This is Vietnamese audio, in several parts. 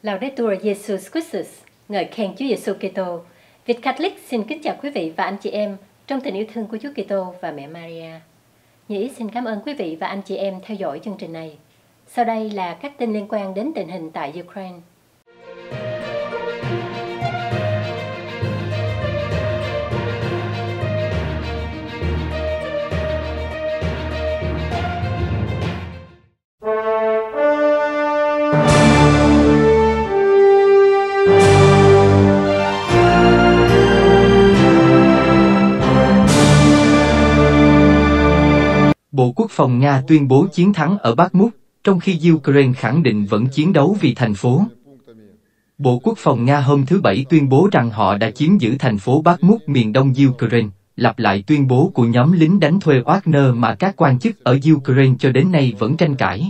Laudetur Jesus Christus, ngợi khen Chúa Giêsu Kitô. Việt Catholic xin kính chào quý vị và anh chị em trong tình yêu thương của Chúa Kitô và mẹ Maria. Nhĩ xin cảm ơn quý vị và anh chị em theo dõi chương trình này. Sau đây là các tin liên quan đến tình hình tại Ukraine. Bộ Quốc phòng Nga tuyên bố chiến thắng ở Bakhmut, trong khi Ukraine khẳng định vẫn chiến đấu vì thành phố. Bộ Quốc phòng Nga hôm thứ Bảy tuyên bố rằng họ đã chiếm giữ thành phố Bakhmut miền đông Ukraine, lặp lại tuyên bố của nhóm lính đánh thuê Wagner mà các quan chức ở Ukraine cho đến nay vẫn tranh cãi.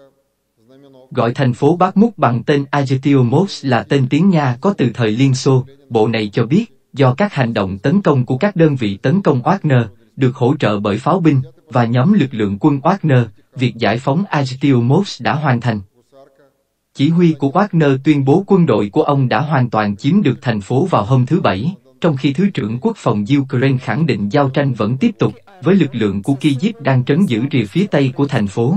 Gọi thành phố Bakhmut bằng tên Artyomov là tên tiếng Nga có từ thời Liên Xô, bộ này cho biết, do các hành động tấn công của các đơn vị tấn công Wagner, được hỗ trợ bởi pháo binh, và nhóm lực lượng quân Wagner, việc giải phóng Artyomov đã hoàn thành. Chỉ huy của Wagner tuyên bố quân đội của ông đã hoàn toàn chiếm được thành phố vào hôm thứ Bảy, trong khi Thứ trưởng Quốc phòng Ukraine khẳng định giao tranh vẫn tiếp tục, với lực lượng của Kyiv đang trấn giữ rìa phía tây của thành phố.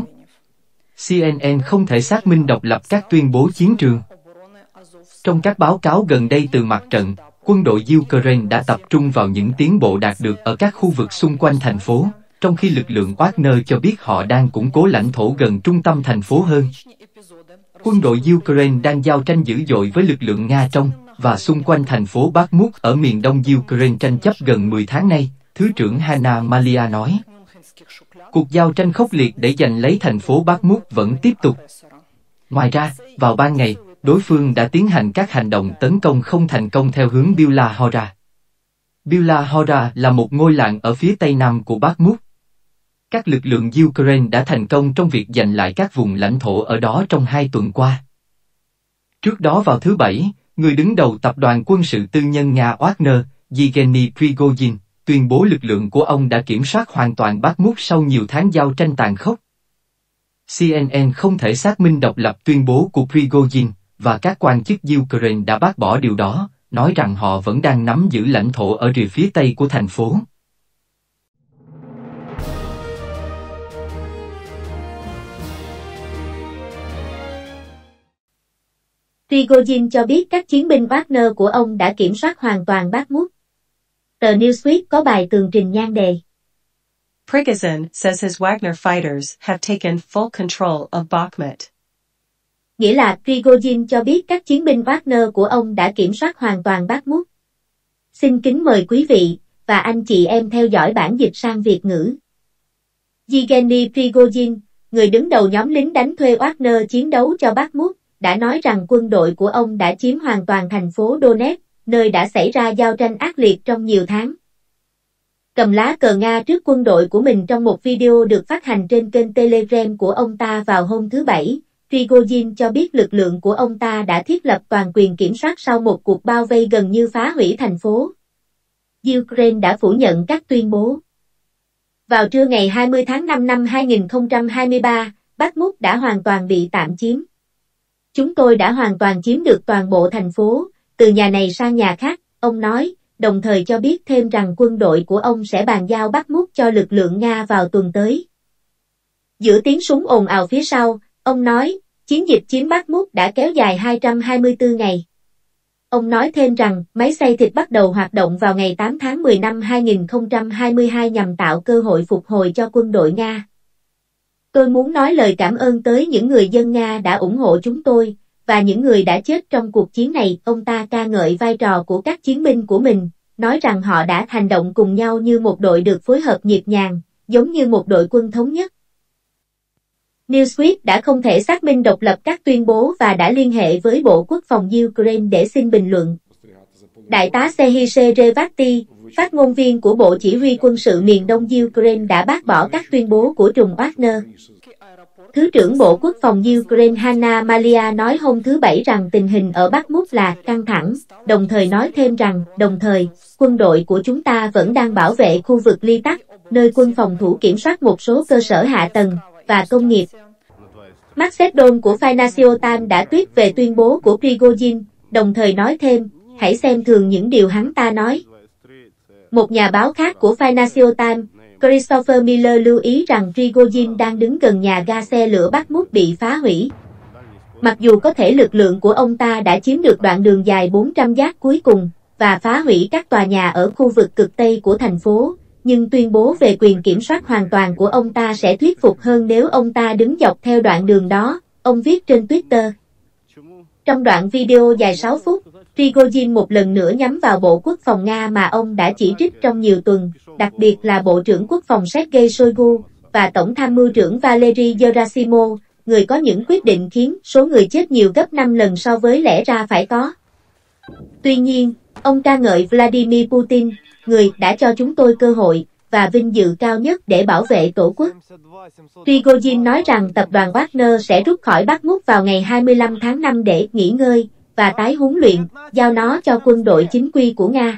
CNN không thể xác minh độc lập các tuyên bố chiến trường. Trong các báo cáo gần đây từ mặt trận, quân đội Ukraine đã tập trung vào những tiến bộ đạt được ở các khu vực xung quanh thành phố, trong khi lực lượng Wagner cho biết họ đang củng cố lãnh thổ gần trung tâm thành phố hơn. Quân đội Ukraine đang giao tranh dữ dội với lực lượng Nga trong và xung quanh thành phố Bakhmut ở miền đông Ukraine tranh chấp gần 10 tháng nay, Thứ trưởng Hanna Malia nói. Cuộc giao tranh khốc liệt để giành lấy thành phố Bakhmut vẫn tiếp tục. Ngoài ra, vào ban ngày, đối phương đã tiến hành các hành động tấn công không thành công theo hướng Biała Hora. Biała Hora là một ngôi làng ở phía tây nam của Bakhmut. Các lực lượng Ukraine đã thành công trong việc giành lại các vùng lãnh thổ ở đó trong 2 tuần qua. Trước đó vào thứ Bảy, người đứng đầu tập đoàn quân sự tư nhân Nga Wagner, Yevgeny Prigozhin, tuyên bố lực lượng của ông đã kiểm soát hoàn toàn Bakhmut sau nhiều tháng giao tranh tàn khốc. CNN không thể xác minh độc lập tuyên bố của Prigozhin, và các quan chức Ukraine đã bác bỏ điều đó, nói rằng họ vẫn đang nắm giữ lãnh thổ ở rìa phía tây của thành phố. Prigozhin cho biết các chiến binh Wagner của ông đã kiểm soát hoàn toàn Bakhmut. Tờ Newsweek có bài tường trình nhan đề. Prigozhin says his Wagner fighters have taken full control of Bakhmut. Nghĩa là Prigozhin cho biết các chiến binh Wagner của ông đã kiểm soát hoàn toàn Bakhmut. Xin kính mời quý vị và anh chị em theo dõi bản dịch sang Việt ngữ. Yevgeny Prigozhin, người đứng đầu nhóm lính đánh thuê Wagner chiến đấu cho Bakhmut, đã nói rằng quân đội của ông đã chiếm hoàn toàn thành phố Donetsk, nơi đã xảy ra giao tranh ác liệt trong nhiều tháng. Cầm lá cờ Nga trước quân đội của mình trong một video được phát hành trên kênh Telegram của ông ta vào hôm thứ Bảy, Prigozhin cho biết lực lượng của ông ta đã thiết lập toàn quyền kiểm soát sau một cuộc bao vây gần như phá hủy thành phố. Ukraine đã phủ nhận các tuyên bố. Vào trưa ngày 20 tháng 5 năm 2023, Bakhmut đã hoàn toàn bị tạm chiếm. Chúng tôi đã hoàn toàn chiếm được toàn bộ thành phố, từ nhà này sang nhà khác, ông nói, đồng thời cho biết thêm rằng quân đội của ông sẽ bàn giao Bakhmut cho lực lượng Nga vào tuần tới. Giữa tiếng súng ồn ào phía sau, ông nói, chiến dịch chiếm Bakhmut đã kéo dài 224 ngày. Ông nói thêm rằng, máy xay thịt bắt đầu hoạt động vào ngày 8 tháng 10 năm 2022 nhằm tạo cơ hội phục hồi cho quân đội Nga. Tôi muốn nói lời cảm ơn tới những người dân Nga đã ủng hộ chúng tôi, và những người đã chết trong cuộc chiến này. Ông ta ca ngợi vai trò của các chiến binh của mình, nói rằng họ đã hành động cùng nhau như một đội được phối hợp nhịp nhàng, giống như một đội quân thống nhất. Newsweek đã không thể xác minh độc lập các tuyên bố và đã liên hệ với Bộ Quốc phòng Ukraine để xin bình luận. Đại tá Serhiy Sherevati, phát ngôn viên của Bộ Chỉ huy quân sự miền đông Ukraine đã bác bỏ các tuyên bố của trùm Wagner. Thứ trưởng Bộ Quốc phòng Ukraine Hanna Malia nói hôm thứ Bảy rằng tình hình ở Bakhmut là căng thẳng, đồng thời nói thêm rằng, quân đội của chúng ta vẫn đang bảo vệ khu vực Litak, nơi quân phòng thủ kiểm soát một số cơ sở hạ tầng và công nghiệp. Macedon của Financial Times đã tweet về tuyên bố của Prigozhin, đồng thời nói thêm, hãy xem thường những điều hắn ta nói. Một nhà báo khác của Financial Times, Christopher Miller lưu ý rằng Prigozhin đang đứng gần nhà ga xe lửa Bakhmut bị phá hủy. Mặc dù có thể lực lượng của ông ta đã chiếm được đoạn đường dài 400 giác cuối cùng và phá hủy các tòa nhà ở khu vực cực Tây của thành phố, nhưng tuyên bố về quyền kiểm soát hoàn toàn của ông ta sẽ thuyết phục hơn nếu ông ta đứng dọc theo đoạn đường đó, ông viết trên Twitter. Trong đoạn video dài 6 phút, Prigozhin một lần nữa nhắm vào Bộ Quốc phòng Nga mà ông đã chỉ trích trong nhiều tuần, đặc biệt là Bộ trưởng Quốc phòng Sergei Shoigu và Tổng tham mưu trưởng Valery Gerasimov, người có những quyết định khiến số người chết nhiều gấp 5 lần so với lẽ ra phải có. Tuy nhiên, ông ca ngợi Vladimir Putin, người đã cho chúng tôi cơ hội và vinh dự cao nhất để bảo vệ tổ quốc. Prigozhin nói rằng tập đoàn Wagner sẽ rút khỏi Bakhmut vào ngày 25 tháng 5 để nghỉ ngơi và tái huấn luyện, giao nó cho quân đội chính quy của Nga.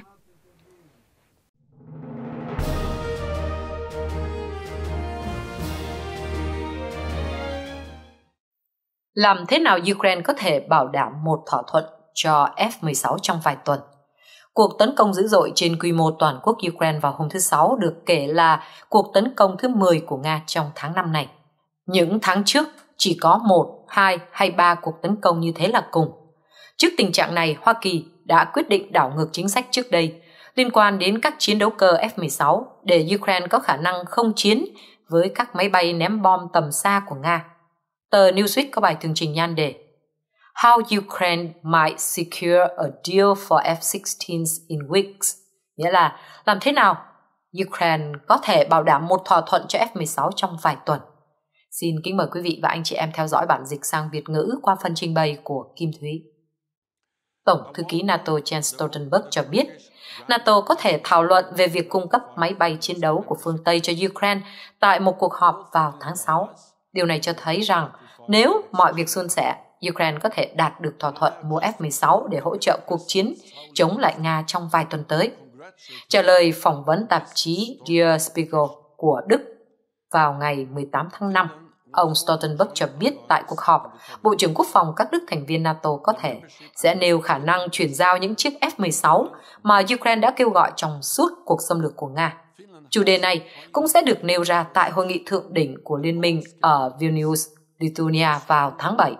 Làm thế nào Ukraine có thể bảo đảm một thỏa thuận cho F-16 trong vài tuần? Cuộc tấn công dữ dội trên quy mô toàn quốc Ukraine vào hôm thứ Sáu được kể là cuộc tấn công thứ 10 của Nga trong tháng 5 này. Những tháng trước chỉ có 1, 2 hay 3 cuộc tấn công như thế là cùng. Trước tình trạng này, Hoa Kỳ đã quyết định đảo ngược chính sách trước đây liên quan đến các chiến đấu cơ F-16 để Ukraine có khả năng không chiến với các máy bay ném bom tầm xa của Nga. Tờ Newsweek có bài tường trình nhan đề How Ukraine might secure a deal for F-16s in weeks, nghĩa là làm thế nào Ukraine có thể bảo đảm một thỏa thuận cho F-16 trong vài tuần. Xin kính mời quý vị và anh chị em theo dõi bản dịch sang Việt ngữ qua phần trình bày của Kim Thúy. Tổng thư ký NATO Jens Stoltenberg cho biết, NATO có thể thảo luận về việc cung cấp máy bay chiến đấu của phương Tây cho Ukraine tại một cuộc họp vào tháng 6. Điều này cho thấy rằng nếu mọi việc suôn sẻ, Ukraine có thể đạt được thỏa thuận mua F-16 để hỗ trợ cuộc chiến chống lại Nga trong vài tuần tới. Trả lời phỏng vấn tạp chí Der Spiegel của Đức vào ngày 18 tháng 5, ông Stoltenberg cho biết tại cuộc họp, Bộ trưởng Quốc phòng các nước thành viên NATO có thể sẽ nêu khả năng chuyển giao những chiếc F-16 mà Ukraine đã kêu gọi trong suốt cuộc xâm lược của Nga. Chủ đề này cũng sẽ được nêu ra tại hội nghị thượng đỉnh của Liên minh ở Vilnius, Lithuania vào tháng 7.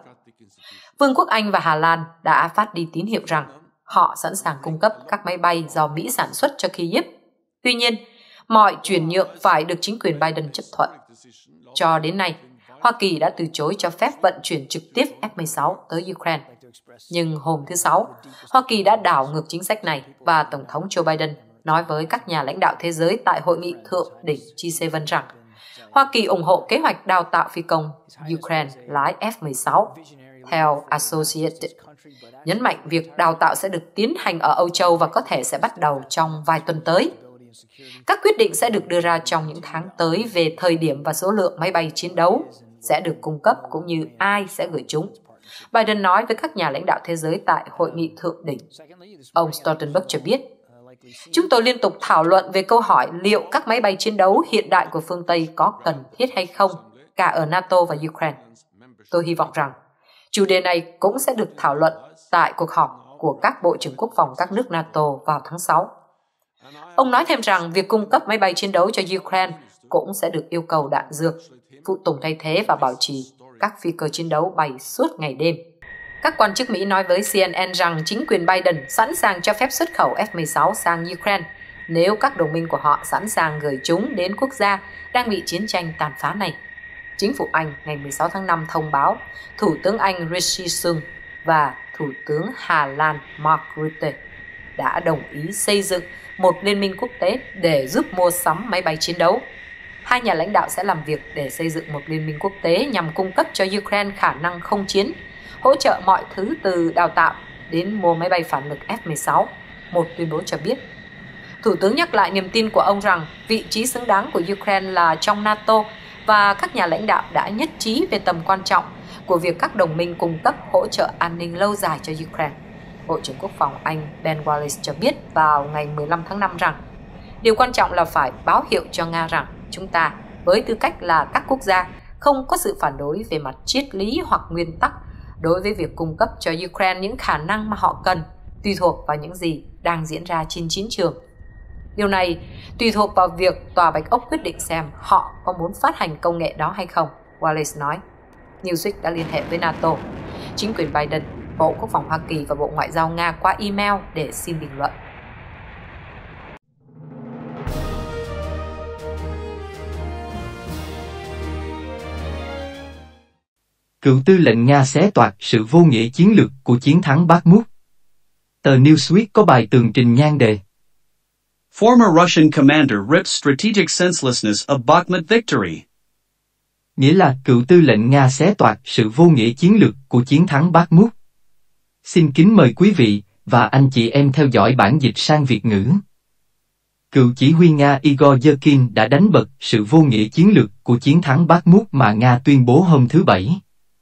Vương quốc Anh và Hà Lan đã phát đi tín hiệu rằng họ sẵn sàng cung cấp các máy bay do Mỹ sản xuất cho Kyiv. Tuy nhiên, mọi chuyển nhượng phải được chính quyền Biden chấp thuận. Cho đến nay, Hoa Kỳ đã từ chối cho phép vận chuyển trực tiếp F-16 tới Ukraine. Nhưng hôm thứ Sáu, Hoa Kỳ đã đảo ngược chính sách này và Tổng thống Joe Biden nói với các nhà lãnh đạo thế giới tại hội nghị thượng đỉnh G7 rằng Hoa Kỳ ủng hộ kế hoạch đào tạo phi công Ukraine lái F-16, theo Associated, nhấn mạnh việc đào tạo sẽ được tiến hành ở Âu Châu và có thể sẽ bắt đầu trong vài tuần tới. Các quyết định sẽ được đưa ra trong những tháng tới về thời điểm và số lượng máy bay chiến đấu sẽ được cung cấp cũng như ai sẽ gửi chúng. Biden nói với các nhà lãnh đạo thế giới tại hội nghị thượng đỉnh. Ông Stoltenberg cho biết, chúng tôi liên tục thảo luận về câu hỏi liệu các máy bay chiến đấu hiện đại của phương Tây có cần thiết hay không, cả ở NATO và Ukraine. Tôi hy vọng rằng chủ đề này cũng sẽ được thảo luận tại cuộc họp của các bộ trưởng quốc phòng các nước NATO vào tháng 6. Ông nói thêm rằng việc cung cấp máy bay chiến đấu cho Ukraine cũng sẽ được yêu cầu đạn dược, phụ tùng thay thế và bảo trì các phi cơ chiến đấu bay suốt ngày đêm. Các quan chức Mỹ nói với CNN rằng chính quyền Biden sẵn sàng cho phép xuất khẩu F-16 sang Ukraine nếu các đồng minh của họ sẵn sàng gửi chúng đến quốc gia đang bị chiến tranh tàn phá này. Chính phủ Anh ngày 16 tháng 5 thông báo Thủ tướng Anh Rishi Sunak và Thủ tướng Hà Lan Mark Rutte đã đồng ý xây dựng một liên minh quốc tế để giúp mua sắm máy bay chiến đấu. Hai nhà lãnh đạo sẽ làm việc để xây dựng một liên minh quốc tế nhằm cung cấp cho Ukraine khả năng không chiến, hỗ trợ mọi thứ từ đào tạo đến mua máy bay phản lực F-16, một tuyên bố cho biết. Thủ tướng nhắc lại niềm tin của ông rằng vị trí xứng đáng của Ukraine là trong NATO và các nhà lãnh đạo đã nhất trí về tầm quan trọng của việc các đồng minh cung cấp hỗ trợ an ninh lâu dài cho Ukraine. Bộ trưởng Quốc phòng Anh Ben Wallace cho biết vào ngày 15 tháng 5 rằng điều quan trọng là phải báo hiệu cho Nga rằng chúng ta, với tư cách là các quốc gia, không có sự phản đối về mặt triết lý hoặc nguyên tắc đối với việc cung cấp cho Ukraine những khả năng mà họ cần, tùy thuộc vào những gì đang diễn ra trên chiến trường. Điều này tùy thuộc vào việc Tòa Bạch Ốc quyết định xem họ có muốn phát hành công nghệ đó hay không, Wallace nói. Newsweek đã liên hệ với NATO, chính quyền Biden, Bộ Quốc phòng Hoa Kỳ và Bộ Ngoại giao Nga qua email để xin bình luận. Cựu tư lệnh Nga xé toạc sự vô nghĩa chiến lược của chiến thắng Bakhmut. Tờ Newsweek có bài tường trình nhan đề Former Russian commander rips strategic senselessness of Bakhmut victory. Nghĩa là cựu tư lệnh Nga xé toạc sự vô nghĩa chiến lược của chiến thắng Bakhmut. Xin kính mời quý vị và anh chị em theo dõi bản dịch sang Việt ngữ. Cựu chỉ huy Nga Igor Yerkin đã đánh bật sự vô nghĩa chiến lược của chiến thắng Bakhmut mà Nga tuyên bố hôm thứ Bảy.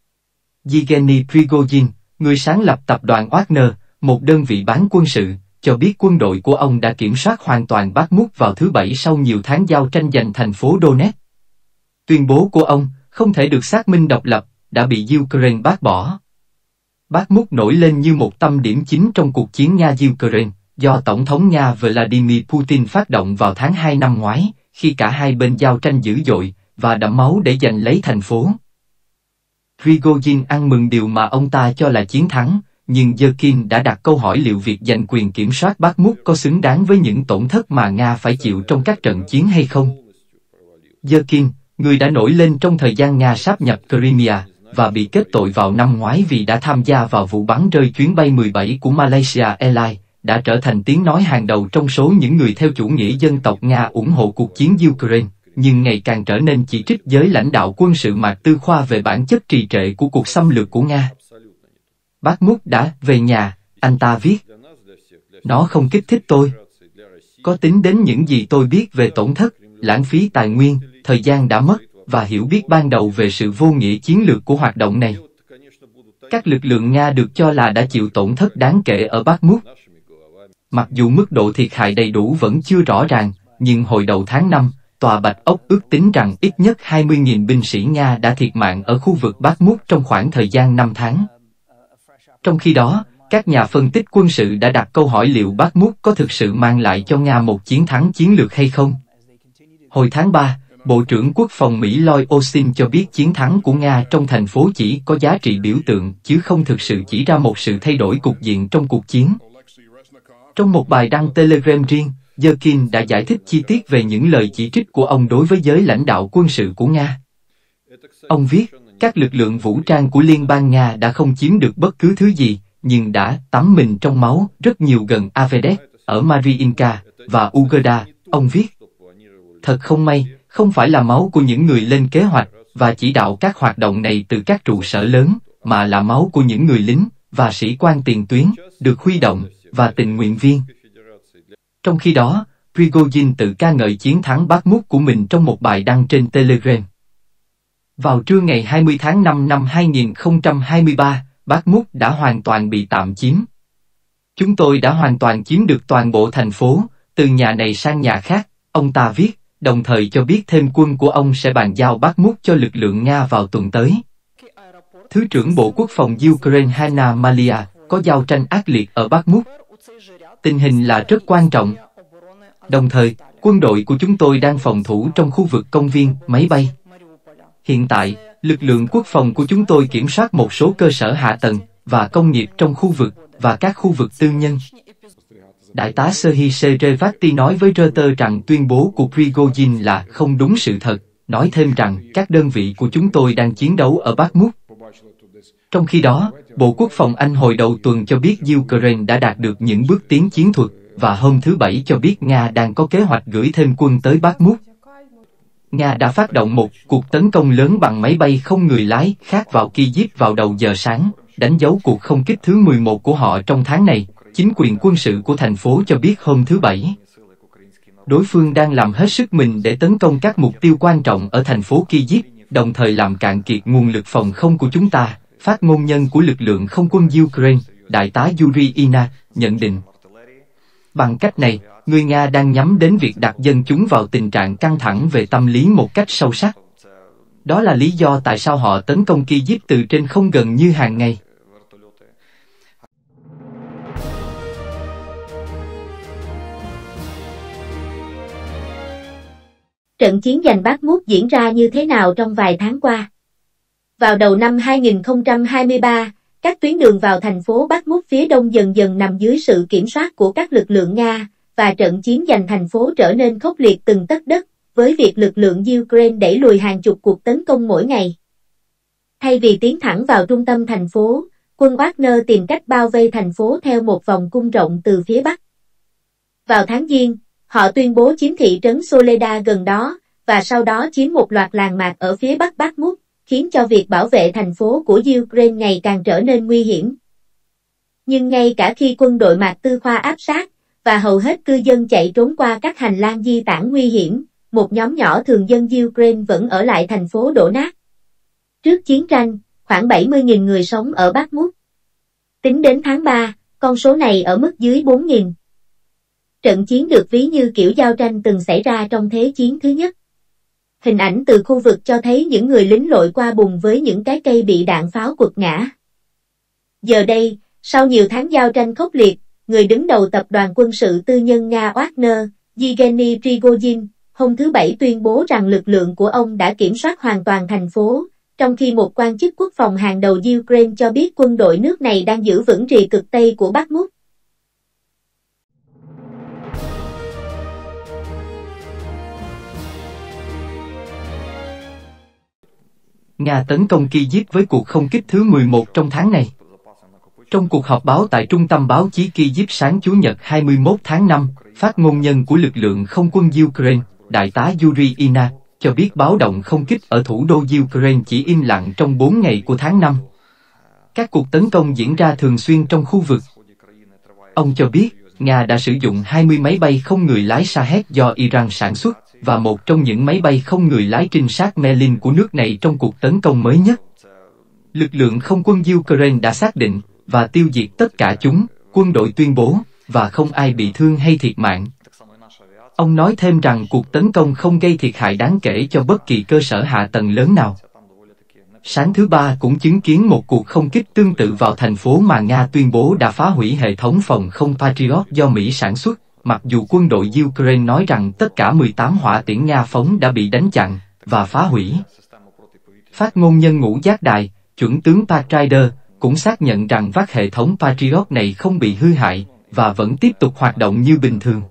Yevgeny Prigozhin, người sáng lập tập đoàn Wagner, một đơn vị bán quân sự, cho biết quân đội của ông đã kiểm soát hoàn toàn Bakhmut vào thứ Bảy sau nhiều tháng giao tranh giành thành phố Donetsk. Tuyên bố của ông, không thể được xác minh độc lập, đã bị Ukraine bác bỏ. Bakhmut nổi lên như một tâm điểm chính trong cuộc chiến Nga-Ukraine, do Tổng thống Nga Vladimir Putin phát động vào tháng 2 năm ngoái, khi cả hai bên giao tranh dữ dội và đẫm máu để giành lấy thành phố. Prigozhin ăn mừng điều mà ông ta cho là chiến thắng, nhưng Yerkin đã đặt câu hỏi liệu việc giành quyền kiểm soát Bakhmut có xứng đáng với những tổn thất mà Nga phải chịu trong các trận chiến hay không. Yerkin, người đã nổi lên trong thời gian Nga sáp nhập Crimea, và bị kết tội vào năm ngoái vì đã tham gia vào vụ bắn rơi chuyến bay 17 của Malaysia Airlines, đã trở thành tiếng nói hàng đầu trong số những người theo chủ nghĩa dân tộc Nga ủng hộ cuộc chiến Ukraine, nhưng ngày càng trở nên chỉ trích giới lãnh đạo quân sự Mạc Tư Khoa về bản chất trì trệ của cuộc xâm lược của Nga. Bakhmut đã về nhà, anh ta viết. Nó không kích thích tôi. Có tính đến những gì tôi biết về tổn thất, lãng phí tài nguyên, thời gian đã mất, và hiểu biết ban đầu về sự vô nghĩa chiến lược của hoạt động này. Các lực lượng Nga được cho là đã chịu tổn thất đáng kể ở Bakhmut. Mặc dù mức độ thiệt hại đầy đủ vẫn chưa rõ ràng, nhưng hồi đầu tháng 5, Tòa Bạch Ốc ước tính rằng ít nhất 20.000 binh sĩ Nga đã thiệt mạng ở khu vực Bakhmut trong khoảng thời gian 5 tháng. Trong khi đó, các nhà phân tích quân sự đã đặt câu hỏi liệu Bakhmut có thực sự mang lại cho Nga một chiến thắng chiến lược hay không. Hồi tháng 3, Bộ trưởng Quốc phòng Mỹ Lloyd Austin cho biết chiến thắng của Nga trong thành phố chỉ có giá trị biểu tượng chứ không thực sự chỉ ra một sự thay đổi cục diện trong cuộc chiến. Trong một bài đăng Telegram riêng, Yerkin đã giải thích chi tiết về những lời chỉ trích của ông đối với giới lãnh đạo quân sự của Nga. Ông viết, các lực lượng vũ trang của Liên bang Nga đã không chiếm được bất cứ thứ gì, nhưng đã tắm mình trong máu rất nhiều gần Avdiivka, ở Mariinka, và Ugoda. Ông viết, thật không may, không phải là máu của những người lên kế hoạch và chỉ đạo các hoạt động này từ các trụ sở lớn, mà là máu của những người lính và sĩ quan tiền tuyến, được huy động, và tình nguyện viên. Trong khi đó, Prigozhin tự ca ngợi chiến thắng Bakhmut của mình trong một bài đăng trên Telegram. Vào trưa ngày 20 tháng 5 năm 2023, Bakhmut đã hoàn toàn bị tạm chiếm. Chúng tôi đã hoàn toàn chiếm được toàn bộ thành phố, từ nhà này sang nhà khác, ông ta viết, đồng thời cho biết thêm quân của ông sẽ bàn giao Bakhmut cho lực lượng Nga vào tuần tới. Thứ trưởng Bộ Quốc phòng Ukraine Hanna Malia có giao tranh ác liệt ở Bakhmut. Tình hình là rất quan trọng. Đồng thời, quân đội của chúng tôi đang phòng thủ trong khu vực công viên, máy bay. Hiện tại, lực lượng quốc phòng của chúng tôi kiểm soát một số cơ sở hạ tầng và công nghiệp trong khu vực và các khu vực tư nhân. Đại tá Serhiy Serevati nói với Reuters rằng tuyên bố của Prigozhin là không đúng sự thật, nói thêm rằng các đơn vị của chúng tôi đang chiến đấu ở Bakhmut. Trong khi đó, Bộ Quốc phòng Anh hồi đầu tuần cho biết Ukraine đã đạt được những bước tiến chiến thuật, và hôm thứ Bảy cho biết Nga đang có kế hoạch gửi thêm quân tới Bakhmut. Nga đã phát động một cuộc tấn công lớn bằng máy bay không người lái khác vào Kyiv vào đầu giờ sáng, đánh dấu cuộc không kích thứ 11 của họ trong tháng này, chính quyền quân sự của thành phố cho biết hôm thứ Bảy. Đối phương đang làm hết sức mình để tấn công các mục tiêu quan trọng ở thành phố Kyiv, đồng thời làm cạn kiệt nguồn lực phòng không của chúng ta, phát ngôn nhân của lực lượng không quân Ukraine, Đại tá Yuri Ina, nhận định. Bằng cách này, người Nga đang nhắm đến việc đặt dân chúng vào tình trạng căng thẳng về tâm lý một cách sâu sắc. Đó là lý do tại sao họ tấn công Kyiv từ trên không gần như hàng ngày. Trận chiến giành Bakhmut diễn ra như thế nào trong vài tháng qua? Vào đầu năm 2023, các tuyến đường vào thành phố Bakhmut phía đông dần dần nằm dưới sự kiểm soát của các lực lượng Nga, và trận chiến giành thành phố trở nên khốc liệt từng tấc đất, với việc lực lượng Ukraine đẩy lùi hàng chục cuộc tấn công mỗi ngày. Thay vì tiến thẳng vào trung tâm thành phố, quân Wagner tìm cách bao vây thành phố theo một vòng cung rộng từ phía bắc. Vào tháng Giêng, họ tuyên bố chiếm thị trấn Soledar gần đó, và sau đó chiếm một loạt làng mạc ở phía bắc Bakhmut, khiến cho việc bảo vệ thành phố của Ukraine ngày càng trở nên nguy hiểm. Nhưng ngay cả khi quân đội Mạc Tư Khoa áp sát, và hầu hết cư dân chạy trốn qua các hành lang di tản nguy hiểm, một nhóm nhỏ thường dân Ukraine vẫn ở lại thành phố đổ nát. Trước chiến tranh, khoảng 70.000 người sống ở Bakhmut. Tính đến tháng 3, con số này ở mức dưới 4.000. Trận chiến được ví như kiểu giao tranh từng xảy ra trong Thế chiến thứ nhất. Hình ảnh từ khu vực cho thấy những người lính lội qua bùn với những cái cây bị đạn pháo quật ngã. Giờ đây, sau nhiều tháng giao tranh khốc liệt, người đứng đầu tập đoàn quân sự tư nhân Nga Wagner, Yevgeny Prigozhin, hôm thứ Bảy tuyên bố rằng lực lượng của ông đã kiểm soát hoàn toàn thành phố, trong khi một quan chức quốc phòng hàng đầu Ukraine cho biết quân đội nước này đang giữ vững rìa cực Tây của Bakhmut. Nga tấn công Kyiv với cuộc không kích thứ 11 trong tháng này. Trong cuộc họp báo tại Trung tâm Báo chí Kyiv sáng Chủ nhật 21 tháng 5, phát ngôn nhân của lực lượng không quân Ukraine, Đại tá Yuri Ina, cho biết báo động không kích ở thủ đô Ukraine chỉ im lặng trong 4 ngày của tháng 5. Các cuộc tấn công diễn ra thường xuyên trong khu vực. Ông cho biết, Nga đã sử dụng 20 máy bay không người lái Shahed do Iran sản xuất, và một trong những máy bay không người lái trinh sát Merlin của nước này trong cuộc tấn công mới nhất. Lực lượng không quân Ukraine đã xác định và tiêu diệt tất cả chúng, quân đội tuyên bố, và không ai bị thương hay thiệt mạng. Ông nói thêm rằng cuộc tấn công không gây thiệt hại đáng kể cho bất kỳ cơ sở hạ tầng lớn nào. Sáng thứ Ba cũng chứng kiến một cuộc không kích tương tự vào thành phố mà Nga tuyên bố đã phá hủy hệ thống phòng không Patriot do Mỹ sản xuất, mặc dù quân đội Ukraine nói rằng tất cả 18 hỏa tiễn Nga phóng đã bị đánh chặn và phá hủy. Phát ngôn nhân Ngũ Giác Đài, chuẩn tướng Pat Ryder, cũng xác nhận rằng vác hệ thống Patriot này không bị hư hại và vẫn tiếp tục hoạt động như bình thường.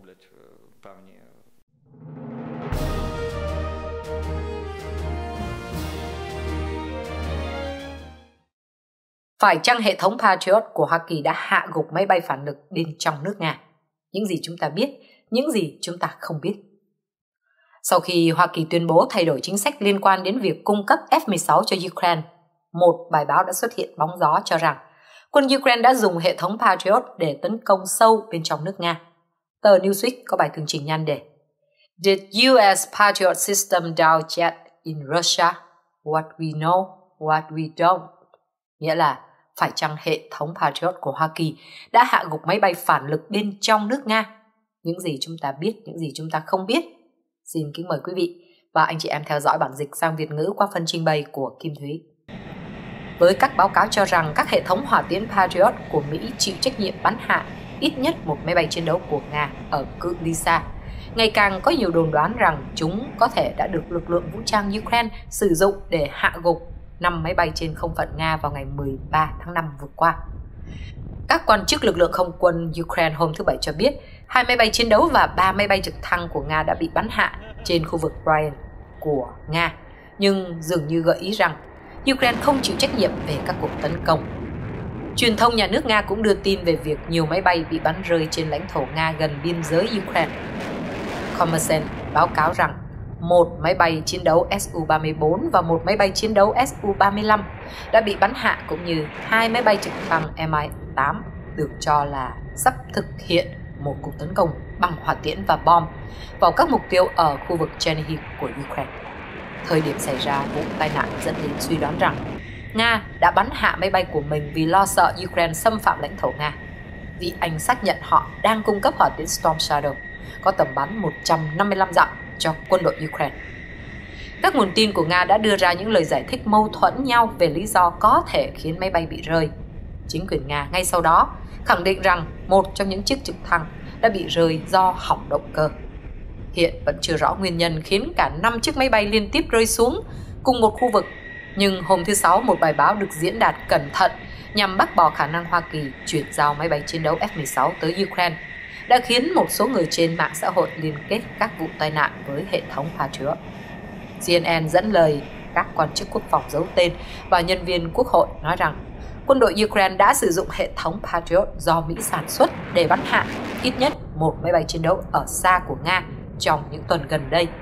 Phải chăng hệ thống Patriot của Hoa Kỳ đã hạ gục máy bay phản lực bên trong nước Nga? Những gì chúng ta biết, những gì chúng ta không biết. Sau khi Hoa Kỳ tuyên bố thay đổi chính sách liên quan đến việc cung cấp F-16 cho Ukraine, một bài báo đã xuất hiện bóng gió cho rằng quân Ukraine đã dùng hệ thống Patriot để tấn công sâu bên trong nước Nga. Tờ Newsweek có bài tường trình nhan đề Did US Patriot system down yet in Russia? What we know, what we don't. Nghĩa là phải chăng hệ thống Patriot của Hoa Kỳ đã hạ gục máy bay phản lực bên trong nước Nga? Những gì chúng ta biết, những gì chúng ta không biết. Xin kính mời quý vị và anh chị em theo dõi bản dịch sang Việt ngữ qua phần trình bày của Kim Thúy. Với các báo cáo cho rằng các hệ thống hỏa tiễn Patriot của Mỹ chịu trách nhiệm bắn hạ ít nhất một máy bay chiến đấu của Nga ở cự ly xa, ngày càng có nhiều đồn đoán rằng chúng có thể đã được lực lượng vũ trang Ukraine sử dụng để hạ gục 5 máy bay trên không phận Nga vào ngày 13 tháng 5 vừa qua. Các quan chức lực lượng không quân Ukraine hôm thứ Bảy cho biết 2 máy bay chiến đấu và 3 máy bay trực thăng của Nga đã bị bắn hạ trên khu vực Bryansk của Nga, nhưng dường như gợi ý rằng Ukraine không chịu trách nhiệm về các cuộc tấn công. Truyền thông nhà nước Nga cũng đưa tin về việc nhiều máy bay bị bắn rơi trên lãnh thổ Nga gần biên giới Ukraine. Kommersant báo cáo rằng một máy bay chiến đấu Su-34 và một máy bay chiến đấu Su-35 đã bị bắn hạ, cũng như 2 máy bay trực thăng Mi-8 được cho là sắp thực hiện một cuộc tấn công bằng hỏa tiễn và bom vào các mục tiêu ở khu vực Chernihiv của Ukraine. Thời điểm xảy ra vụ tai nạn dẫn đến suy đoán rằng Nga đã bắn hạ máy bay của mình vì lo sợ Ukraine xâm phạm lãnh thổ Nga, vì Anh xác nhận họ đang cung cấp hỏa tiễn Storm Shadow có tầm bắn 155 dặm cho quân đội Ukraine. Các nguồn tin của Nga đã đưa ra những lời giải thích mâu thuẫn nhau về lý do có thể khiến máy bay bị rơi. Chính quyền Nga ngay sau đó khẳng định rằng một trong những chiếc trực thăng đã bị rơi do hỏng động cơ. Hiện vẫn chưa rõ nguyên nhân khiến cả 5 chiếc máy bay liên tiếp rơi xuống cùng một khu vực, nhưng hôm thứ Sáu một bài báo được diễn đạt cẩn thận nhằm bác bỏ khả năng Hoa Kỳ chuyển giao máy bay chiến đấu F-16 tới Ukraine đã khiến một số người trên mạng xã hội liên kết các vụ tai nạn với hệ thống Patriot. CNN dẫn lời các quan chức quốc phòng giấu tên và nhân viên quốc hội nói rằng quân đội Ukraine đã sử dụng hệ thống Patriot do Mỹ sản xuất để bắn hạ ít nhất một máy bay chiến đấu ở xa của Nga trong những tuần gần đây.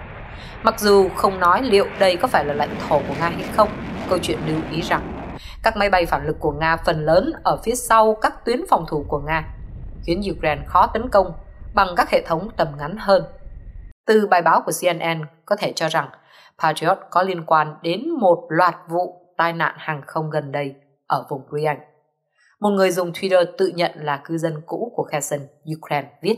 Mặc dù không nói liệu đây có phải là lãnh thổ của Nga hay không, câu chuyện lưu ý rằng các máy bay phản lực của Nga phần lớn ở phía sau các tuyến phòng thủ của Nga, khiến Ukraine khó tấn công bằng các hệ thống tầm ngắn hơn. Từ bài báo của CNN có thể cho rằng Patriot có liên quan đến một loạt vụ tai nạn hàng không gần đây ở vùng Bryansk. Một người dùng Twitter tự nhận là cư dân cũ của Kherson, Ukraine viết.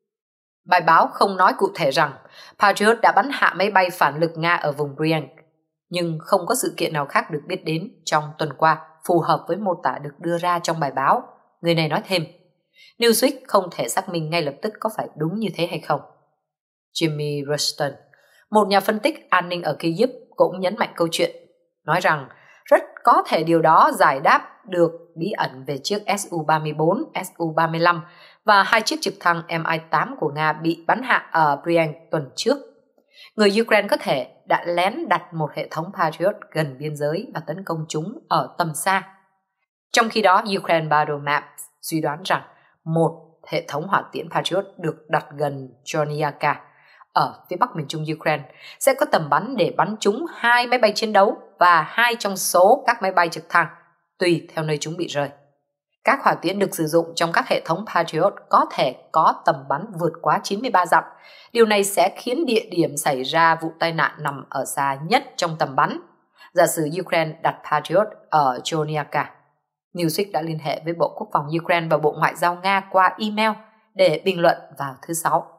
Bài báo không nói cụ thể rằng Patriot đã bắn hạ máy bay phản lực Nga ở vùng Bryansk, nhưng không có sự kiện nào khác được biết đến trong tuần qua phù hợp với mô tả được đưa ra trong bài báo. Người này nói thêm, Newsweek không thể xác minh ngay lập tức có phải đúng như thế hay không. Jimmy Rushton, một nhà phân tích an ninh ở Kyiv, cũng nhấn mạnh câu chuyện, nói rằng rất có thể điều đó giải đáp được bí ẩn về chiếc Su-34, Su-35 và 2 chiếc trực thăng Mi-8 của Nga bị bắn hạ ở Bryansk tuần trước. Người Ukraine có thể đã lén đặt một hệ thống Patriot gần biên giới và tấn công chúng ở tầm xa. Trong khi đó, Ukraine Battle Maps suy đoán rằng một hệ thống hỏa tiễn Patriot được đặt gần Chornyaka ở phía bắc miền trung Ukraine sẽ có tầm bắn để bắn trúng 2 máy bay chiến đấu và 2 trong số các máy bay trực thăng, tùy theo nơi chúng bị rơi. Các hỏa tiễn được sử dụng trong các hệ thống Patriot có thể có tầm bắn vượt quá 93 dặm. Điều này sẽ khiến địa điểm xảy ra vụ tai nạn nằm ở xa nhất trong tầm bắn. Giả sử Ukraine đặt Patriot ở Chornyaka. Newsweek đã liên hệ với Bộ Quốc phòng Ukraine và Bộ Ngoại giao Nga qua email để bình luận vào thứ Sáu.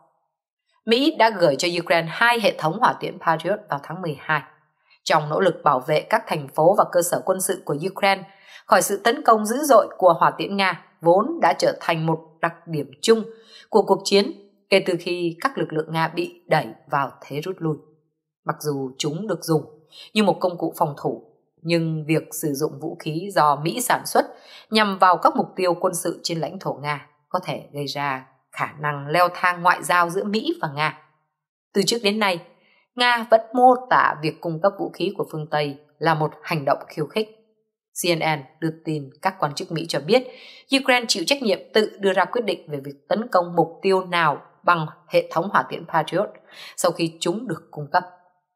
Mỹ đã gửi cho Ukraine 2 hệ thống hỏa tiễn Patriot vào tháng 12, trong nỗ lực bảo vệ các thành phố và cơ sở quân sự của Ukraine khỏi sự tấn công dữ dội của hỏa tiễn Nga, vốn đã trở thành một đặc điểm chung của cuộc chiến kể từ khi các lực lượng Nga bị đẩy vào thế rút lui. Mặc dù chúng được dùng như một công cụ phòng thủ, nhưng việc sử dụng vũ khí do Mỹ sản xuất nhằm vào các mục tiêu quân sự trên lãnh thổ Nga có thể gây ra khả năng leo thang ngoại giao giữa Mỹ và Nga. Từ trước đến nay, Nga vẫn mô tả việc cung cấp vũ khí của phương Tây là một hành động khiêu khích. CNN đưa tin các quan chức Mỹ cho biết Ukraine chịu trách nhiệm tự đưa ra quyết định về việc tấn công mục tiêu nào bằng hệ thống hỏa tiễn Patriot sau khi chúng được cung cấp.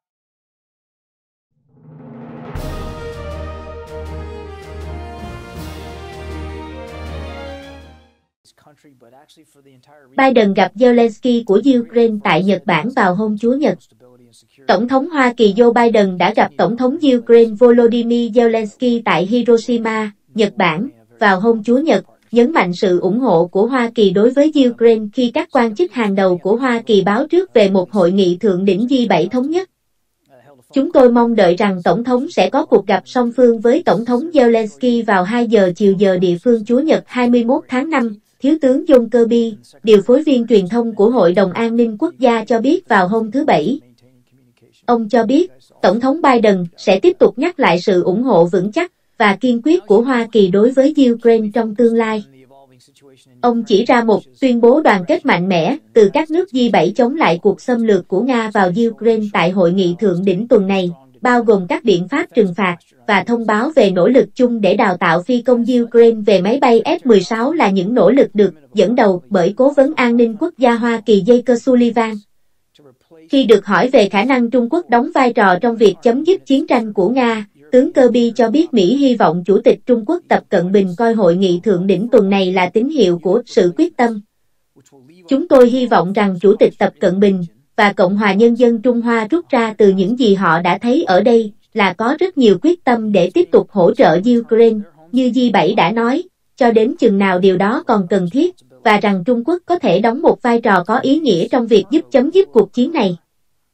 Biden gặp Zelensky của Ukraine tại Nhật Bản vào hôm Chủ nhật. Tổng thống Hoa Kỳ Joe Biden đã gặp Tổng thống Ukraine Volodymyr Zelensky tại Hiroshima, Nhật Bản, vào hôm Chủ nhật, nhấn mạnh sự ủng hộ của Hoa Kỳ đối với Ukraine khi các quan chức hàng đầu của Hoa Kỳ báo trước về một hội nghị thượng đỉnh G7 thống nhất. Chúng tôi mong đợi rằng Tổng thống sẽ có cuộc gặp song phương với Tổng thống Zelensky vào 2 giờ chiều giờ địa phương Chủ nhật 21 tháng 5, Thiếu tướng John Kirby, điều phối viên truyền thông của Hội đồng An ninh Quốc gia cho biết vào hôm thứ Bảy. Ông cho biết, Tổng thống Biden sẽ tiếp tục nhắc lại sự ủng hộ vững chắc và kiên quyết của Hoa Kỳ đối với Ukraine trong tương lai. Ông chỉ ra một tuyên bố đoàn kết mạnh mẽ từ các nước G7 chống lại cuộc xâm lược của Nga vào Ukraine tại hội nghị thượng đỉnh tuần này, bao gồm các biện pháp trừng phạt và thông báo về nỗ lực chung để đào tạo phi công Ukraine về máy bay F-16 là những nỗ lực được dẫn đầu bởi Cố vấn An ninh Quốc gia Hoa Kỳ Jake Sullivan. Khi được hỏi về khả năng Trung Quốc đóng vai trò trong việc chấm dứt chiến tranh của Nga, tướng Kirby cho biết Mỹ hy vọng Chủ tịch Trung Quốc Tập Cận Bình coi hội nghị thượng đỉnh tuần này là tín hiệu của sự quyết tâm. Chúng tôi hy vọng rằng Chủ tịch Tập Cận Bình và Cộng hòa Nhân dân Trung Hoa rút ra từ những gì họ đã thấy ở đây là có rất nhiều quyết tâm để tiếp tục hỗ trợ Ukraine, như G7 đã nói, cho đến chừng nào điều đó còn cần thiết, và rằng Trung Quốc có thể đóng một vai trò có ý nghĩa trong việc giúp chấm dứt cuộc chiến này.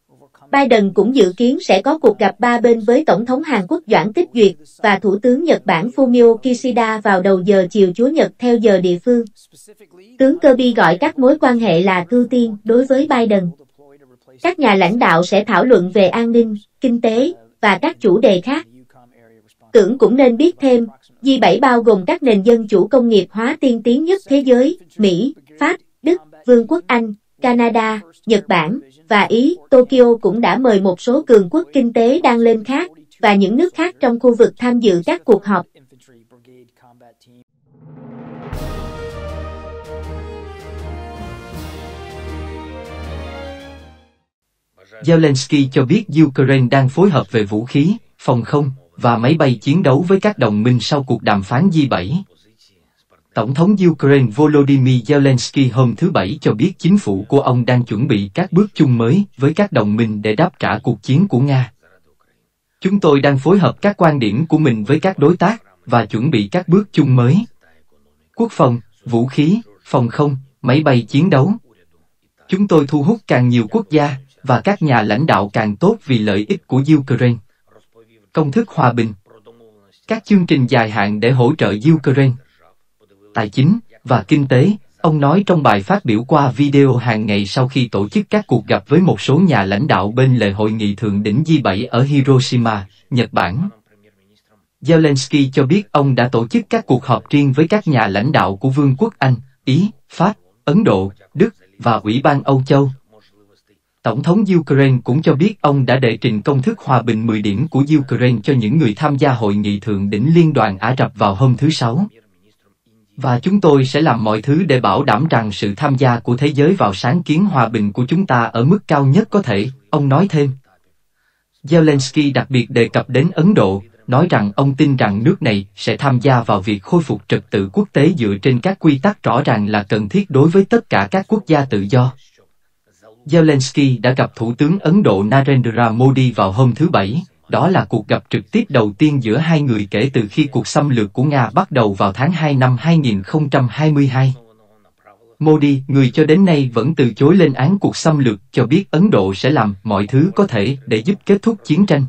Biden cũng dự kiến sẽ có cuộc gặp ba bên với Tổng thống Hàn Quốc Doãn Tích Duyệt và Thủ tướng Nhật Bản Fumio Kishida vào đầu giờ chiều Chủ nhật theo giờ địa phương. Tướng Kirby gọi các mối quan hệ là ưu tiên đối với Biden. Các nhà lãnh đạo sẽ thảo luận về an ninh, kinh tế và các chủ đề khác. Tưởng cũng nên biết thêm, G7 bao gồm các nền dân chủ công nghiệp hóa tiên tiến nhất thế giới, Mỹ, Pháp, Đức, Vương quốc Anh, Canada, Nhật Bản và Ý. Tokyo cũng đã mời một số cường quốc kinh tế đang lên khác và những nước khác trong khu vực tham dự các cuộc họp. Zelensky cho biết Ukraine đang phối hợp về vũ khí, phòng không và máy bay chiến đấu với các đồng minh sau cuộc đàm phán G7. Tổng thống Ukraine Volodymyr Zelensky hôm thứ Bảy cho biết chính phủ của ông đang chuẩn bị các bước chung mới với các đồng minh để đáp trả cuộc chiến của Nga. Chúng tôi đang phối hợp các quan điểm của mình với các đối tác và chuẩn bị các bước chung mới. Quốc phòng, vũ khí, phòng không, máy bay chiến đấu. Chúng tôi thu hút càng nhiều quốc gia và các nhà lãnh đạo càng tốt vì lợi ích của Ukraine. Công thức hòa bình. Các chương trình dài hạn để hỗ trợ Ukraine. Tài chính và kinh tế, ông nói trong bài phát biểu qua video hàng ngày sau khi tổ chức các cuộc gặp với một số nhà lãnh đạo bên lề hội nghị thượng đỉnh G7 ở Hiroshima, Nhật Bản. Zelensky cho biết ông đã tổ chức các cuộc họp riêng với các nhà lãnh đạo của Vương quốc Anh, Ý, Pháp, Ấn Độ, Đức và Ủy ban Âu Châu. Tổng thống Ukraine cũng cho biết ông đã đệ trình công thức hòa bình 10 điểm của Ukraine cho những người tham gia hội nghị thượng đỉnh Liên đoàn Ả Rập vào hôm thứ Sáu. Và chúng tôi sẽ làm mọi thứ để bảo đảm rằng sự tham gia của thế giới vào sáng kiến hòa bình của chúng ta ở mức cao nhất có thể, ông nói thêm. Zelensky đặc biệt đề cập đến Ấn Độ, nói rằng ông tin rằng nước này sẽ tham gia vào việc khôi phục trật tự quốc tế dựa trên các quy tắc rõ ràng là cần thiết đối với tất cả các quốc gia tự do. Zelensky đã gặp Thủ tướng Ấn Độ Narendra Modi vào hôm thứ Bảy, đó là cuộc gặp trực tiếp đầu tiên giữa hai người kể từ khi cuộc xâm lược của Nga bắt đầu vào tháng 2 năm 2022. Modi, người cho đến nay vẫn từ chối lên án cuộc xâm lược, cho biết Ấn Độ sẽ làm mọi thứ có thể để giúp kết thúc chiến tranh.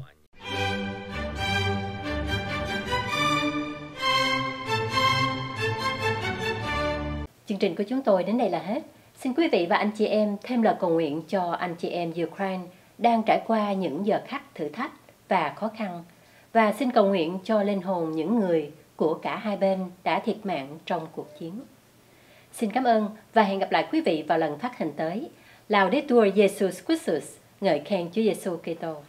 Chương trình của chúng tôi đến đây là hết. Xin quý vị và anh chị em thêm lời cầu nguyện cho anh chị em Ukraine đang trải qua những giờ khắc thử thách và khó khăn, và xin cầu nguyện cho linh hồn những người của cả hai bên đã thiệt mạng trong cuộc chiến. Xin cảm ơn và hẹn gặp lại quý vị vào lần phát hình tới. Laudetur Jesus Christus, ngợi khen Chúa Giêsu Kitô.